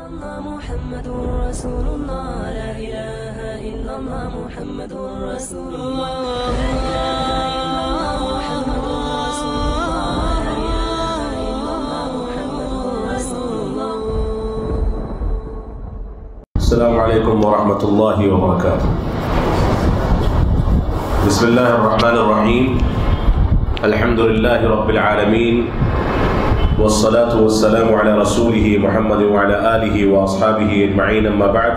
محمد رسول الله لا إله إلا الله محمد رسول الله لا إله إلا الله محمد رسول الله لا إله إلا الله محمد رسول الله. السلام عليكم ورحمة الله وبركاته. بسم الله الرحمن الرحيم. الحمد لله رب العالمين والصلاة والسلام على رسوله محمد وعلى آله وأصحابه أجمعين. أما بعد،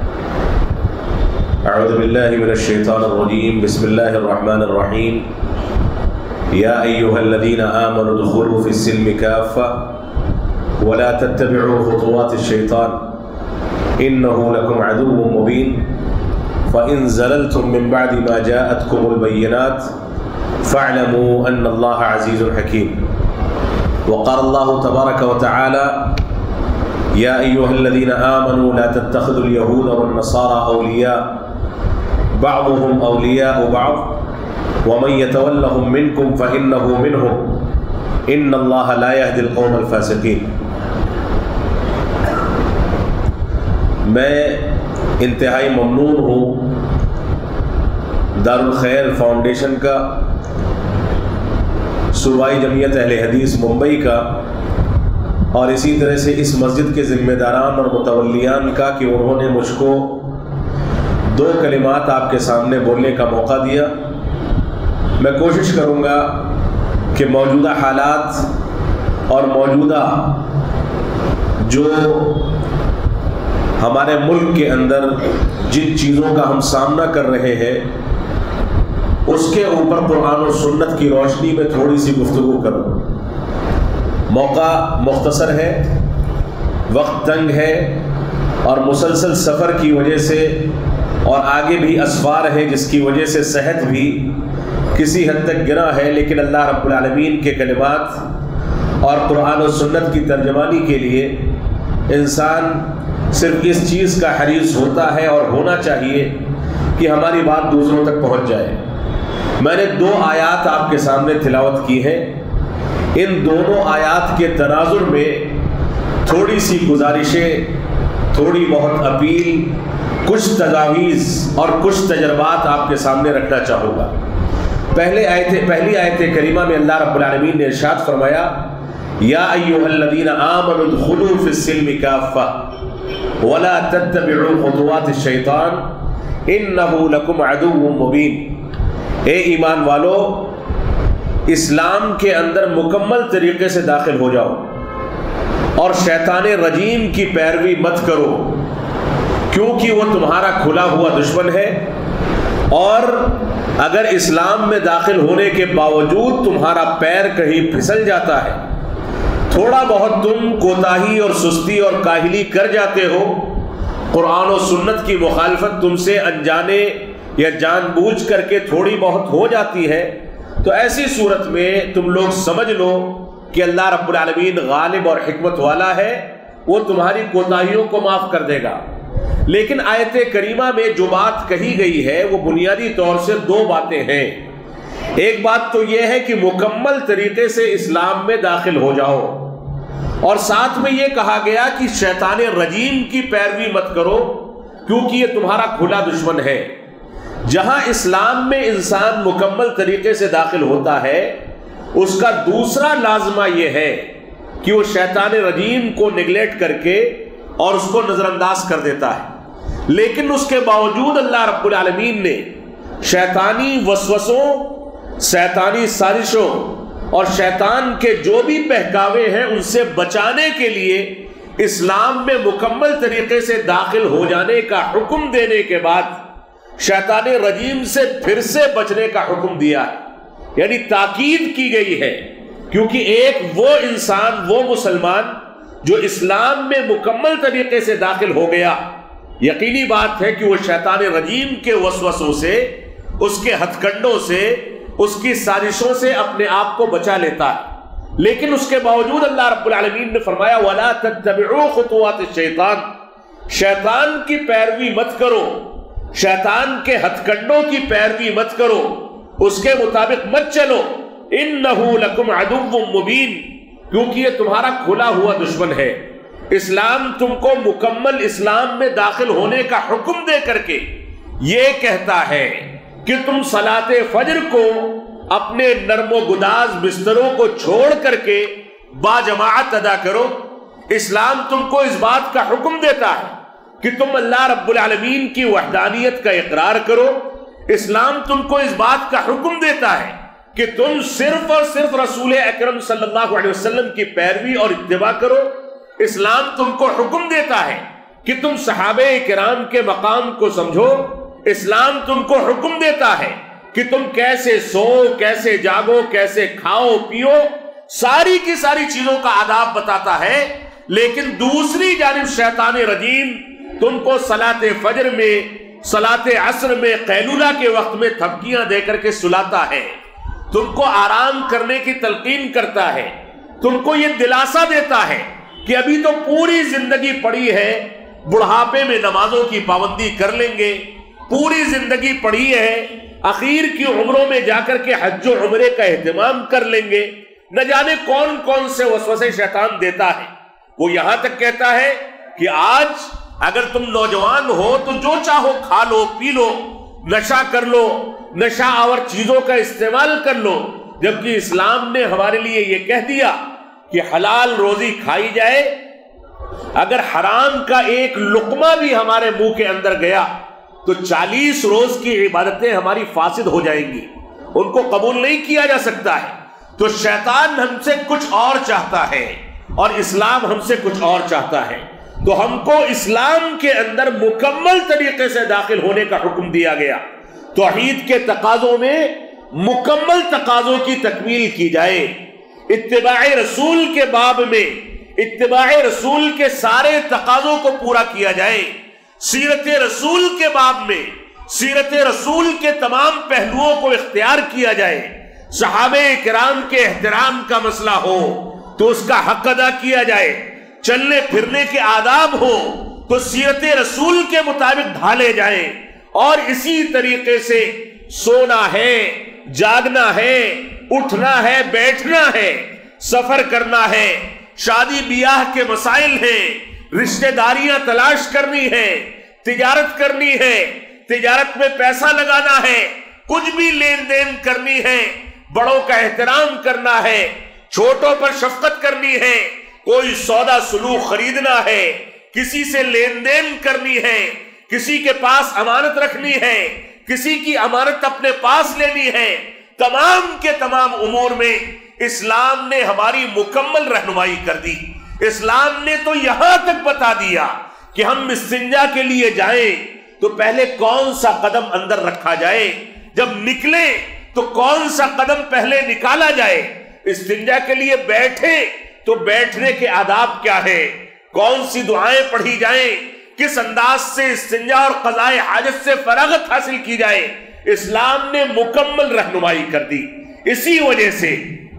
أعوذ بالله من الشيطان الرجيم. بسم الله الرحمن الرحيم. يا أيها الذين آمنوا ادخلوا في السلم كافة ولا تتبعوا خطوات الشيطان إنه لكم عدو مبين فإن زللتم من بعد ما جاءتكم البينات فاعلموا أن الله عزيز حكيم. وقال الله تبارك وتعالى: يا أيها الذين آمنوا لا تتخذوا اليهود والنصارى أولياء بعضهم أولياء بعض ومن يتولهم منكم فإنه منهم إن الله لا يهدي القوم الفاسقين. میں انتہائی ممنون ہوں دارالخیر فاؤنڈیشن کا، صوبائی جمعیت اہل حدیث ممبئی کا، اور اسی طرح سے اس مسجد کے ذمہ داران اور متولیان کا کہ انہوں نے مجھ کو دو کلمات آپ کے سامنے بولنے کا موقع دیا. میں کوشش کروں گا کہ موجودہ حالات اور موجودہ جو ہمارے ملک کے اندر جن چیزوں کا ہم سامنا کر رہے ہیں اس کے اوپر قرآن و سنت کی روشنی میں تھوڑی سی گفتگو کروں. موقع مختصر ہے، وقت تنگ ہے، اور مسلسل سفر کی وجہ سے اور آگے بھی اسفار ہے جس کی وجہ سے صحت بھی کسی حد تک گرا ہے، لیکن اللہ رب العالمین کے کلمات اور قرآن و سنت کی ترجمانی کے لیے انسان صرف اس چیز کا حریص ہوتا ہے اور ہونا چاہیے کہ ہماری بات دوسروں تک پہنچ جائے. میں نے دو آیات آپ کے سامنے تلاوت کی ہیں. ان دونوں آیات کے تناظر میں تھوڑی سی گزارشیں، تھوڑی بہت اپیل، کچھ تجاویز اور کچھ تجربات آپ کے سامنے رکھنا چاہوں گا. پہلی آیت کریمہ میں اللہ رب العالمین نے ارشاد فرمایا: یا ایھا الذین آمنوا ادخلوا فی السلم کافۃ ولا تتبعوا خطوات الشیطان انہ لکم عدو مبین. اے ایمان والو، اسلام کے اندر مکمل طریقے سے داخل ہو جاؤ اور شیطان رجیم کی پیروی مت کرو، کیونکہ وہ تمہارا کھلا ہوا دشمن ہے، اور اگر اسلام میں داخل ہونے کے باوجود تمہارا پیر کہیں پھسل جاتا ہے، تھوڑا بہت تم کوتاہی اور سستی اور کاہلی کر جاتے ہو، قرآن و سنت کی مخالفت تم سے انجانے یا جان بوجھ کر کے تھوڑی بہت ہو جاتی ہے، تو ایسی صورت میں تم لوگ سمجھ لو کہ اللہ رب العالمین غالب اور حکمت والا ہے، وہ تمہاری کوتاہیوں کو معاف کر دے گا. لیکن آیت کریمہ میں جو بات کہی گئی ہے وہ بنیادی طور سے دو باتیں ہیں. ایک بات تو یہ ہے کہ مکمل طریقے سے اسلام میں داخل ہو جاؤ، اور ساتھ میں یہ کہا گیا کہ شیطان رجیم کی پیروی مت کرو کیونکہ یہ تمہارا کھلا دشمن ہے. جہاں اسلام میں انسان مکمل طریقے سے داخل ہوتا ہے، اس کا دوسرا لازمہ یہ ہے کہ وہ شیطان رجیم کو نگلیکٹ کر کے اور اس کو نظر انداز کر دیتا ہے. لیکن اس کے باوجود اللہ رب العالمین نے شیطانی وسوسوں، شیطانی سازشوں اور شیطان کے جو بھی بہکاوے ہیں ان سے بچانے کے لیے اسلام میں مکمل طریقے سے داخل ہو جانے کا حکم دینے کے بعد شیطان رجیم سے پھر سے بچنے کا حکم دیا ہے، یعنی تاکید کی گئی ہے. کیونکہ ایک وہ انسان، وہ مسلمان جو اسلام میں مکمل طریقے سے داخل ہو گیا، یقینی بات ہے کہ وہ شیطان رجیم کے وسوسوں سے، اس کے ہتھ کنڈوں سے، اس کی سازشوں سے اپنے آپ کو بچا لیتا ہے. لیکن اس کے باوجود اللہ رب العالمین نے فرمایا: وَلَا تَتَّبِعُوا خُطُوَاتِ الشَّيْطَانِ، شیطان کی پیروی مت کرو، شیطان کے ہتھ کنڈوں کی پیروی مت کرو، اس کے مطابق مت چلو. إِنَّهُ لَكُمْ عَدُوٌّ مُبِينٌ، کیونکہ یہ تمہارا کھلا ہوا دشمن ہے. اسلام تم کو مکمل اسلام میں داخل ہونے کا حکم دے کر کے یہ کہتا ہے کہ تم صلاۃ فجر کو اپنے نرم و گداز بستروں کو چھوڑ کر کے باجماعت ادا کرو۔ اسلام تم کو اس بات کا حکم دیتا ہے کہ تم اللہ رب العالمین کی وحدانیت کا اقرار کرو۔ اسلام تم کو اس بات کا حکم دیتا ہے کہ تم صرف اور صرف رسول اکرم صلی اللہ علیہ وسلم کی پیروی اور اتباع کرو۔ اسلام تم کو حکم دیتا ہے کہ تم صحابہ کرام کے مقام کو سمجھو۔ اسلام تم کو حکم دیتا ہے کہ تم کیسے سو، کیسے جاگو، کیسے کھاؤ پیو، ساری کی ساری چیزوں کا آداب بتاتا ہے۔ لیکن دوسری جانب شیطان رجیم تم کو صلاۃ فجر میں، صلاۃ عصر میں، قیلولہ کے وقت میں تھپکیاں دے کر کے سلاتا ہے، تم کو آرام کرنے کی تلقین کرتا ہے، تم کو یہ دلاسا دیتا ہے کہ ابھی تو پوری زندگی پڑی ہے، بڑھاپے میں نمازوں کی پابندی کر لیں گے، پوری زندگی پڑی ہے، اخیر کی عمروں میں جا کر کے حج و عمرے کا اہتمام کر لیں گے۔ نہ جانے کون کون سے وسوسے شیطان دیتا ہے۔ وہ یہاں تک کہتا ہے کہ آج اگر تم نوجوان ہو تو جو چاہو کھا لو، پی لو، نشہ کر لو، نشہ آور چیزوں کا استعمال کر لو، جبکہ اسلام نے ہمارے لیے یہ کہہ دیا کہ حلال روزی کھائی جائے۔ اگر حرام کا ایک لقمہ بھی ہمارے منہ کے اندر گیا تو 40 روز کی عبادتیں ہماری فاسد ہو جائیں گی، ان کو قبول نہیں کیا جا سکتا ہے۔ تو شیطان ہم سے کچھ اور چاہتا ہے اور اسلام ہم سے کچھ اور چاہتا ہے۔ تو ہم کو اسلام کے اندر مکمل طریقے سے داخل ہونے کا حکم دیا گیا۔ توحید کے تقاضوں میں مکمل تقاضوں کی تکمیل کی جائے، اتباع رسول کے باب میں اتباع رسول کے سارے تقاضوں کو پورا کیا جائے، سیرت رسول کے باب میں سیرت رسول کے تمام پہلوؤں کو اختیار کیا جائے، صحابہ کرام کے احترام کا مسئلہ ہو تو اس کا حق ادا کیا جائے، چلنے پھرنے کے آداب ہو تو سیرت رسول کے مطابق ڈھالے جائیں، اور اسی طریقے سے سونا ہے، جاگنا ہے، اٹھنا ہے، بیٹھنا ہے، سفر کرنا ہے، شادی بیاہ کے مسائل ہیں، رشتہ داریاں تلاش کرنی ہے، تجارت کرنی ہے، تجارت میں پیسہ لگانا ہے، کچھ بھی لین دین کرنی ہے، بڑوں کا احترام کرنا ہے، چھوٹوں پر شفقت کرنی ہے، کوئی سودا سلوک خریدنا ہے، کسی سے لین دین کرنی ہے، کسی کے پاس امانت رکھنی ہے، کسی کی امانت اپنے پاس لینی ہے، تمام کے تمام امور میں اسلام نے ہماری مکمل رہنمائی کر دی۔ اسلام نے تو یہاں تک بتا دیا کہ ہم استنجا کے لیے جائیں تو پہلے کون سا قدم اندر رکھا جائے، جب نکلیں تو کون سا قدم پہلے نکالا جائے، استنجا کے لیے بیٹھے تو بیٹھنے کے آداب کیا ہے، کون سی دعائیں پڑھی جائیں، کس انداز سے استنجا اور قضاء حاجت سے فراغت حاصل کی جائے، اسلام نے مکمل رہنمائی کر دی۔ اسی وجہ سے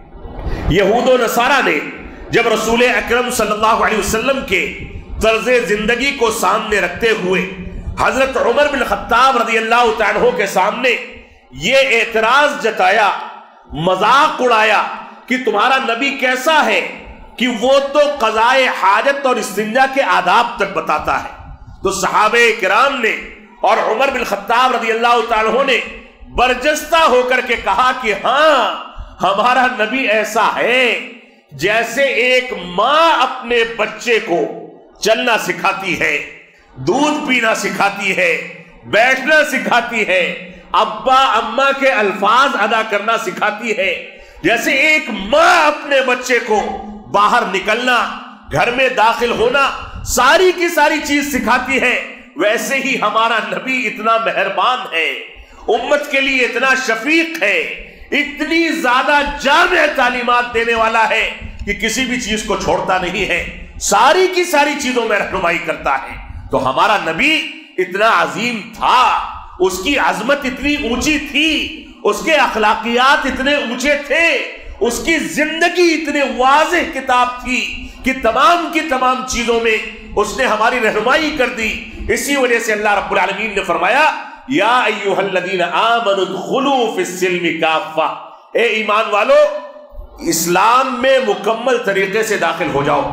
یہود و نصارہ نے جب رسول اکرم صلی اللہ علیہ وسلم کے طرز زندگی کو سامنے رکھتے ہوئے حضرت عمر بن خطاب رضی اللہ تعالیٰ عنہ کے سامنے یہ اعتراض جتایا، مذاق اڑایا کہ تمہارا نبی کیسا ہے کہ وہ تو قضاء حاجت اور استنجا کے آداب تک بتاتا ہے، تو صحابہ کرام نے اور عمر بن خطاب رضی اللہ تعالیٰ عنہ نے برجستہ ہو کر کے کہا کہ ہاں ہمارا نبی ایسا ہے جیسے ایک ماں اپنے بچے کو چلنا سکھاتی ہے، دودھ پینا سکھاتی ہے، بیٹھنا سکھاتی ہے، ابا اماں کے الفاظ ادا کرنا سکھاتی ہے، جیسے ایک ماں اپنے بچے کو باہر نکلنا، گھر میں داخل ہونا، ساری کی ساری چیز سکھاتی ہے، ویسے ہی ہمارا نبی اتنا مہربان ہے، امت کے لیے اتنا شفیق ہے، اتنی زیادہ جامع تعلیمات دینے والا ہے کہ کسی بھی چیز کو چھوڑتا نہیں ہے، ساری کی ساری چیزوں میں رہنمائی کرتا ہے۔ تو ہمارا نبی اتنا عظیم تھا، اس کی عظمت اتنی اونچی تھی، اس کے اخلاقیات اتنے اونچے تھے، اس کی زندگی اتنے واضح کتاب تھی کہ تمام کی تمام چیزوں میں اس نے ہماری رہنمائی کر دی۔ اسی وجہ سے اللہ رب العالمین نے فرمایا یا ایھا الذین آمنوا ادخلوا فی السلم کافہ، اے ایمان والو اسلام میں مکمل طریقے سے داخل ہو جاؤ،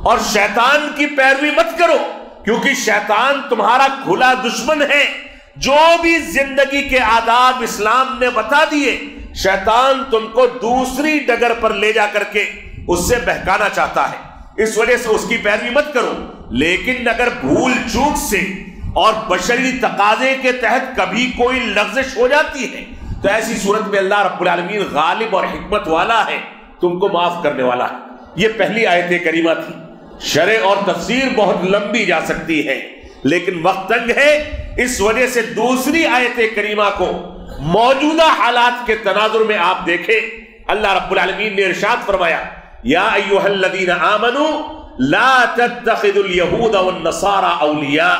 اور شیطان کی پیروی مت کرو، کیونکہ شیطان تمہارا کھلا دشمن ہے۔ جو بھی زندگی کے آداب اسلام نے بتا دیے، شیطان تم کو دوسری ڈگر پر لے جا کر کے اس سے بہکانا چاہتا ہے، اس وجہ سے اس کی پیروی مت کرو۔ لیکن اگر بھول چوک سے اور بشری تقاضے کے تحت کبھی کوئی لغزش ہو جاتی ہے تو ایسی صورت میں اللہ رب العالمین غالب اور حکمت والا ہے، تم کو معاف کرنے والا ہے۔ یہ پہلی آیت کریمہ تھی۔ شرح اور تفسیر بہت لمبی جا سکتی ہے لیکن وقت تنگ ہے، اس وجہ سے دوسری آیت کریمہ کو موجودہ حالات کے تناظر میں آپ دیکھیں۔ اللہ رب العالمین نے ارشاد فرمایا، یا ایھا الذین آمنوا لا تتخذوا اليہود والنصارى اولیاء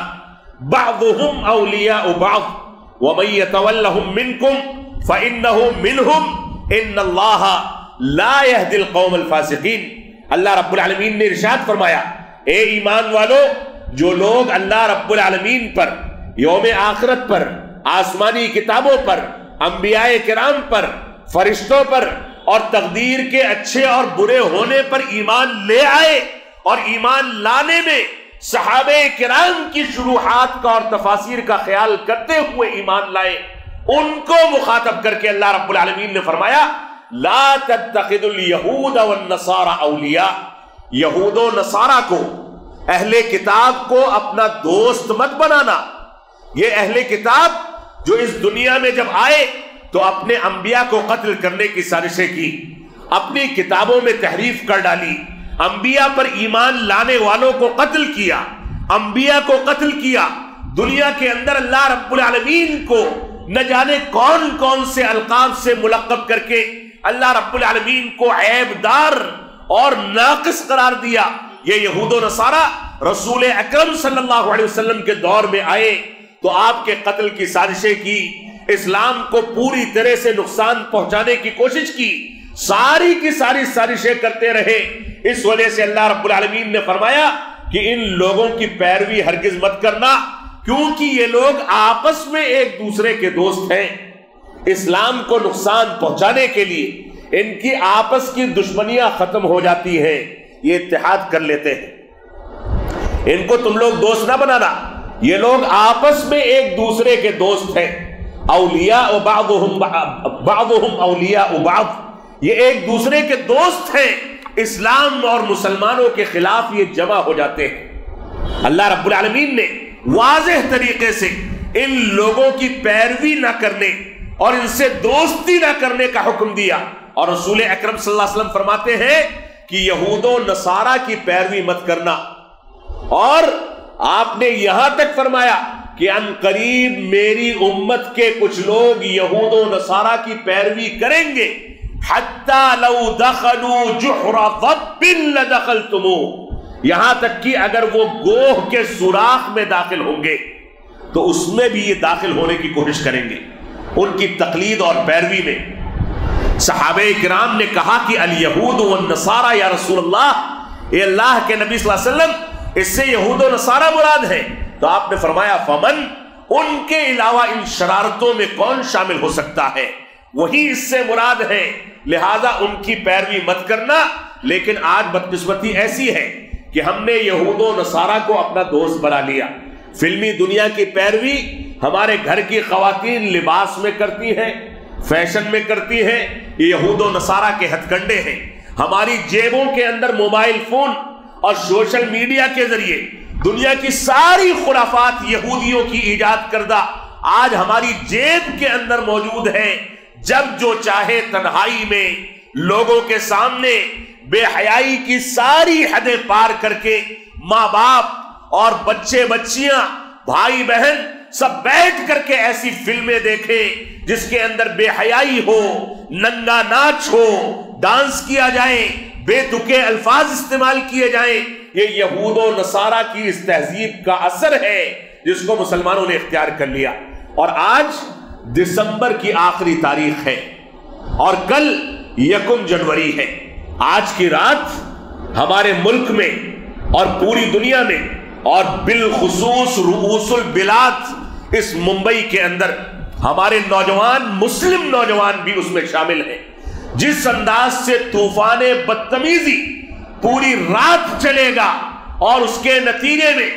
بعضهم اولیاء بعض ومن يتولهم منکم فإنه منهم ان اللہ لا يهدي القوم الفاسقین۔ اللہ رب العالمین نے ارشاد فرمایا، اے ایمان والو، جو لوگ اللہ رب العالمین پر، یوم آخرت پر، آسمانی کتابوں پر، انبیاء کرام پر، فرشتوں پر اور تقدیر کے اچھے اور برے ہونے پر ایمان لے آئے اور ایمان لانے میں صحابہ کرام کی شروحات کا اور تفاسیر کا خیال کرتے ہوئے ایمان لائے، ان کو مخاطب کر کے اللہ رب العالمین نے فرمایا، لا تتخذوا اليہود والنصارى اولیاء، یہود و نصارہ کو، اہل کتاب کو اپنا دوست مت بنانا۔ یہ اہل کتاب جو اس دنیا میں جب آئے تو اپنے انبیاء کو قتل کرنے کی سازشیں کی، اپنی کتابوں میں تحریف کر ڈالی، انبیاء پر ایمان لانے والوں کو قتل کیا، انبیاء کو قتل کیا، دنیا کے اندر اللہ رب العالمین کو نہ جانے کون کون سے القاب سے ملقب کر کے اللہ رب العالمین کو عیب دار اور ناقص قرار دیا۔ یہ یہود و نصارہ رسول اکرم صلی اللہ علیہ وسلم کے دور میں آئے تو آپ کے قتل کی سازشیں کی، اسلام کو پوری طرح سے نقصان پہنچانے کی کوشش کی، ساری کی ساری سازشیں کرتے رہے۔ اس وجہ سے اللہ رب العالمین نے فرمایا کہ ان لوگوں کی پیروی ہرگز مت کرنا، کیونکہ یہ لوگ آپس میں ایک دوسرے کے دوست ہیں۔ اسلام کو نقصان پہنچانے کے لیے ان کی آپس کی دشمنیاں ختم ہو جاتی ہیں، یہ اتحاد کر لیتے ہیں۔ ان کو تم لوگ دوست نہ بنانا، یہ لوگ آپس میں ایک دوسرے کے دوست ہیں۔ اولیاء بعضهم اولیاء بعض، یہ ایک دوسرے کے دوست ہیں۔ اسلام اور مسلمانوں کے خلاف یہ جمع ہو جاتے ہیں۔ اللہ رب العالمین نے واضح طریقے سے ان لوگوں کی پیروی نہ کرنے اور ان سے دوستی نہ کرنے کا حکم دیا، اور رسول اکرم صلی اللہ علیہ وسلم فرماتے ہیں کہ یہود و نصارہ کی پیروی مت کرنا، اور آپ نے یہاں تک فرمایا کہ ان قریب میری امت کے کچھ لوگ یہود و نصارہ کی پیروی کریں گے، حتی لو دخلوا جحر ضب لدخلتموہ، یہاں تک کہ اگر وہ گوہ کے سوراخ میں داخل ہوں گے تو اس میں بھی یہ داخل ہونے کی کوشش کریں گے۔ ان کی تقلید اور پیروی میں صحابہ کرام نے کہا کہ الیہود والنصارى یا رسول اللہ، اے اللہ کے نبی صلی اللہ علیہ وسلم، اس سے یہود و نصارہ مراد ہے؟ تو آپ نے فرمایا فمن، ان کے علاوہ ان شرارتوں میں کون شامل ہو سکتا ہے؟ وہی اس سے مراد ہے، لہذا ان کی پیروی مت کرنا۔ لیکن آج بدقسمتی ایسی ہے کہ ہم نے یہود و نصارہ کو اپنا دوست بنا لیا۔ فلمی دنیا کی پیروی ہمارے گھر کی خواتین لباس میں کرتی ہیں، فیشن میں کرتی ہیں، یہ یہود و نصارہ کے ہتھ کنڈے ہیں۔ ہماری جیبوں کے اندر موبائل فون اور سوشل میڈیا کے ذریعے دنیا کی ساری خرافات یہودیوں کی ایجاد کردہ آج ہماری جیب کے اندر موجود ہے۔ جب جو چاہے تنہائی میں لوگوں کے سامنے بے حیائی کی ساری حدیں پار کر کے ماں باپ اور بچے بچیاں بھائی بہن سب بیٹھ کر کے ایسی فلمیں دیکھیں جس کے اندر بے حیائی ہو، ننگا ناچ ہو، ڈانس کیا جائے، بے تکے الفاظ استعمال کیے جائیں۔ یہ یہود و نصارہ کی اس تہذیب کا اثر ہے جس کو مسلمانوں نے اختیار کر لیا۔ اور آج دسمبر کی آخری تاریخ ہے اور کل 1 جنوری ہے۔ آج کی رات ہمارے ملک میں اور پوری دنیا میں اور بالخصوص رؤوس البلاد اس ممبئی کے اندر ہمارے نوجوان، مسلم نوجوان بھی اس میں شامل ہیں، جس انداز سے طوفان بدتمیزی، पूरी रात चलेगा और उसके नतीजे में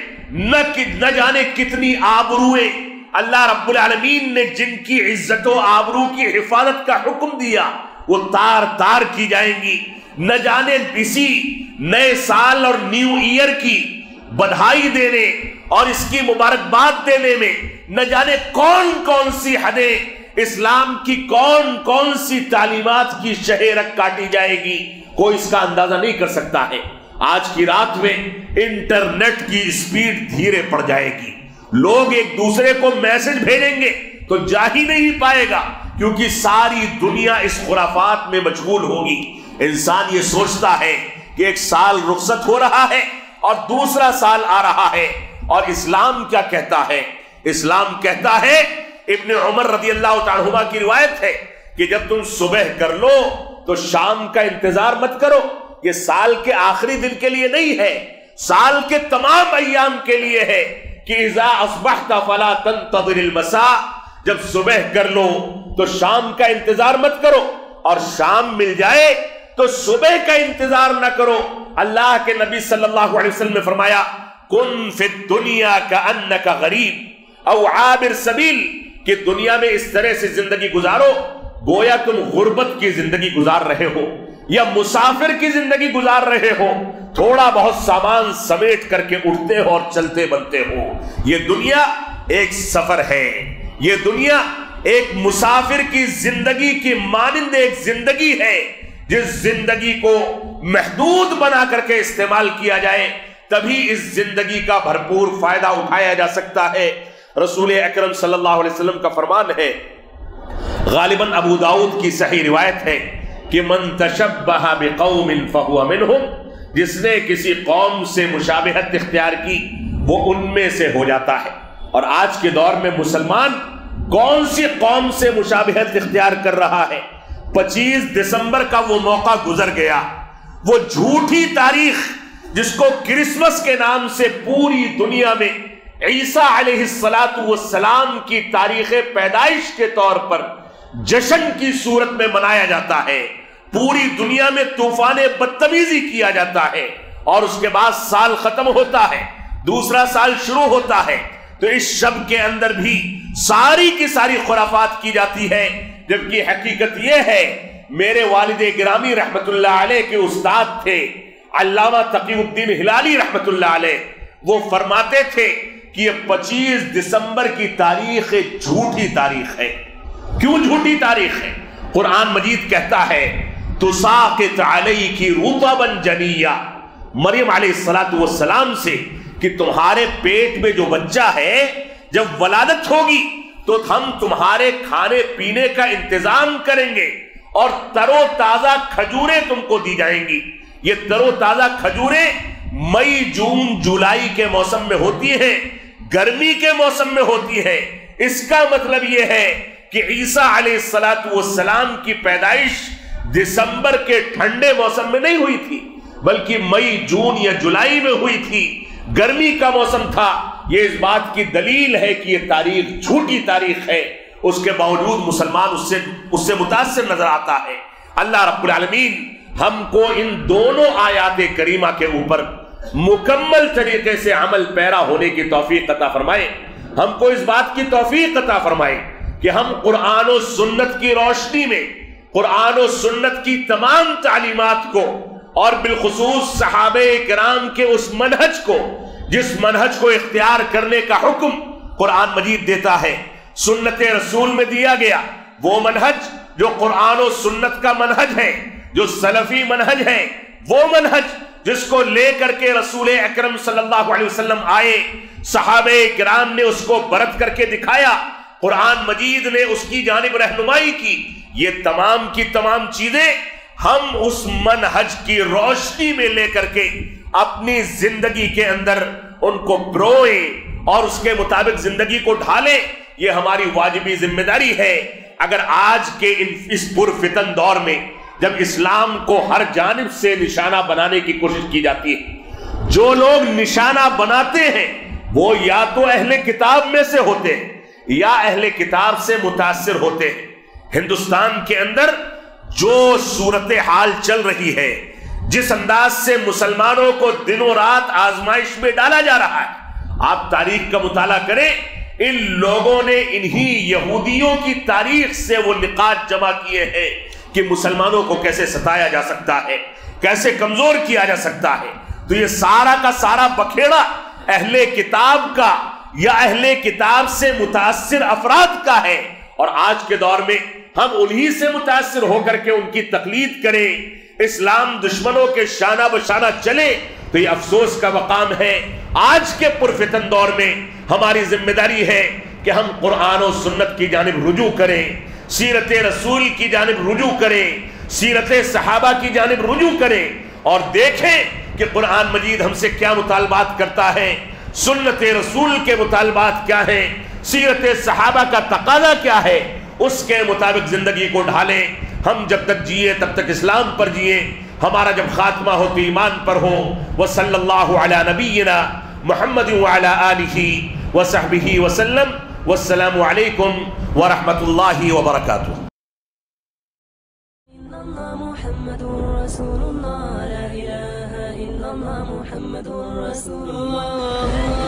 न जाने कितनी आबरूएं अल्लाह रब्बुल आलमीन ने जिनकी इज्जत और आबरू की हिफाजत का हुक्म दिया वो तार तार की जाएंगी। न जाने इसी नए साल और न्यू ईयर की बधाई देने और इसकी मुबारकबाद देने में न जाने कौन कौन सी हदें, इस्लाम की कौन कौन सी तालीमात की शहेरत काटी जाएगी, कोई इसका अंदाजा नहीं कर सकता है। आज की रात में इंटरनेट की स्पीड धीरे पड़ जाएगी, लोग एक दूसरे को मैसेज भेजेंगे तो जा ही नहीं पाएगा, क्योंकि सारी दुनिया इस खुराफात में मशगूल होगी। इंसान ये सोचता है कि एक साल रुखसत हो रहा है और दूसरा साल आ रहा है, और इस्लाम क्या कहता है? इस्लाम कहता है, इब्ने उमर रज़ी अल्लाह तआला अन्हुमा की रिवायत है कि जब तुम सुबह कर लो तो शाम का इंतजार मत करो। ये साल के आखिरी दिन के लिए नहीं है, साल के तमाम अय्याम के लिए है कि इज़ा अस्बहता फला तंतज़िरिल मसा, जब सुबह कर लो तो शाम का इंतजार मत करो, और शाम मिल जाए तो सुबह का इंतजार न करो। अल्लाह के नबी सल्लल्लाहु अलैहि वसल्लम ने फरमाया, कुन फिद दुनिया का अन्नका गरीब औ आबिर सबील, कि दुनिया में इस तरह से जिंदगी गुजारो गोया तुम गुर्बत की जिंदगी गुजार रहे हो या मुसाफिर की जिंदगी गुजार रहे हो, थोड़ा बहुत सामान समेट करके उठते हो और चलते बनते हो। ये दुनिया एक सफर है, ये दुनिया एक मुसाफिर की जिंदगी की मानिंद एक जिंदगी है। जिस जिंदगी को महदूद बना करके इस्तेमाल किया जाए तभी इस जिंदगी का भरपूर फायदा उठाया जा सकता है। रसूल अकरम सल्लल्लाहु अलैहि वसल्लम का फरमान है, गालिबन अबू दाऊद की सही रिवायत है कि मन तशब्बह बिकौमिन फहुवा मिनहुम, जिसने किसी कौम से मुशाबिहत इख्तियार की वो उनमें से हो जाता है। और आज के दौर में मुसलमान कौन सी कौम से मुशाबिहत इख्तियार कर रहा है? 25 दिसंबर का वो मौका गुजर गया, वो झूठी तारीख जिसको क्रिसमस के नाम से पूरी दुनिया में ईसा अलैहिस्सलातु वस्सलाम की तारीख पैदाइश के तौर पर जश्न की सूरत में मनाया जाता है, पूरी दुनिया में तूफान बदतमीजी किया जाता है, और उसके बाद साल खत्म होता है, दूसरा साल शुरू होता है, तो इस शब के अंदर भी सारी की सारी खुराफात की जाती है। जबकि हकीकत यह है, मेरे वालिद गिरामी रहमतुल्लाह अलैह के उस्ताद थे अल्लामा तकीउद्दीन हिलाली रहमतुल्लाह अलैह, वो फरमाते थे कि ये 25 दिसंबर की तारीख झूठी तारीख है। क्यों झूठी तारीख है? कुरान मजीद कहता है, तुसाकित अलैकी रुतबन जनिया, मरियम अलैहिस्सलातु वस्सलाम से कि तुम्हारे पेट में जो बच्चा है जब वलादत होगी तो हम तुम्हारे खाने पीने का इंतजाम करेंगे और तरो ताजा खजूरें तुमको दी जाएंगी। ये तरो ताजा खजूरें मई जून जुलाई के मौसम में होती हैं, गर्मी के मौसम में होती है। इसका मतलब यह है कि ईसा अलैहिस्सलातु वस्सलाम की पैदाइश दिसंबर के ठंडे मौसम में नहीं हुई थी, बल्कि मई जून या जुलाई में हुई थी, गर्मी का मौसम था। यह इस बात की दलील है कि यह तारीख झूठी तारीख है, उसके बावजूद मुसलमान उससे मुतासिर नजर आता है। अल्लाह रब्बुल आलमीन हमको इन दोनों आयात करीमा के ऊपर मुकम्मल तरीके से अमल पैरा होने की तौफीक अता फरमाए। हमको इस बात की तौफीक अता फरमाए कि हम कुरान और सुन्नत की रोशनी में कुरान और सुन्नत की तमाम तालीमात को और बिलखुसूस सहाबे किराम के उस मनहज को, जिस मनहज को इख्तियार करने का हुक्म कुरान मजीद देता है, सुन्नत रसूल में दिया गया, वो मनहज जो कुरान और सुन्नत का मनहज है, जो सलफी मनहज है, वो मनहज जिसको लेकर के रसूल अकरम सल्लल्लाहु अलैहि वसल्लम आए, सहाबे किराम ने उसको बरत करके दिखाया, कुरान मजीद ने उसकी जानिब रहनुमाई की। ये तमाम की तमाम चीजें हम उस मनहज की रोशनी में लेकर के अपनी जिंदगी के अंदर उनको प्रोए और उसके मुताबिक जिंदगी को ढालें, ये हमारी वाजिबी जिम्मेदारी है। अगर आज के इस पुरफितन दौर में जब इस्लाम को हर जानिब से निशाना बनाने की कोशिश की जाती है, जो लोग निशाना बनाते हैं वो या तो अहले किताब में से होते हैं या अहले किताब से मुतासिर होते हैं। हिंदुस्तान के अंदर जो सूरत हाल चल रही है, جس انداز سے مسلمانوں کو دنوں رات آزمائش میں ڈالا جا رہا ہے، آپ تاریخ کا مطالعہ کریں، ان لوگوں نے انہی یہودیوں کی تاریخ سے وہ نقاط جمع کیے ہیں کہ مسلمانوں کو کیسے ستایا جا سکتا ہے، کیسے کمزور کیا جا سکتا ہے۔ تو یہ سارا کا سارا بکھیڑا اہل کتاب کا یا اہل کتاب سے متاثر افراد کا ہے، اور آج کے دور میں ہم انہی سے متاثر ہو کر کے ان کی تقلید کریں، اسلام دشمنوں کے شانہ بشانہ چلے، تو یہ افسوس کا مقام ہے۔ آج کے پرفتن دور میں ہماری ذمہ داری ہے کہ ہم قرآن و سنت کی جانب رجوع کریں، سیرت رسول کی جانب رجوع کریں، سیرت صحابہ کی جانب رجوع کریں، اور دیکھیں کہ قرآن مجید ہم سے کیا مطالبات کرتا ہے، سنت رسول کے مطالبات کیا ہیں، سیرت صحابہ کا تقاضا کیا ہے، اس کے مطابق زندگی کو ڈھالیں۔ ہم جب تک جیے تب تک اسلام پر جیے، ہمارا جب خاتمہ ہو تو ایمان پر ہو۔ وصلی اللہ علی نبینا محمد وعلی آلہ وصحبہ وسلم، والسلام علیکم ورحمۃ اللہ وبرکاتہ۔ محمد رسول اللہ، لا الہ الا اللہ محمد رسول اللہ۔